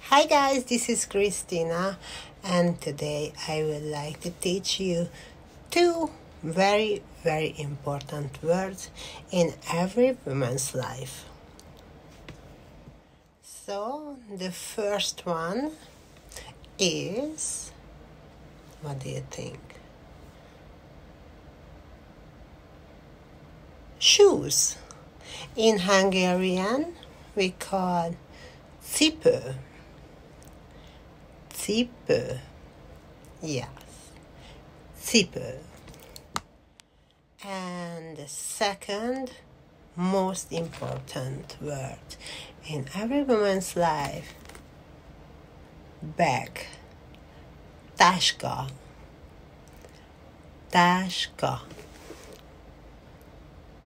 Hi guys, this is Christina, and today I would like to teach you two very important words in every woman's life. So the first one is, what do you think? Shoes. In Hungarian we call cipő. Cipő. Yes. Cipő. And the second most important word in every woman's life, bag. Táska. Táska.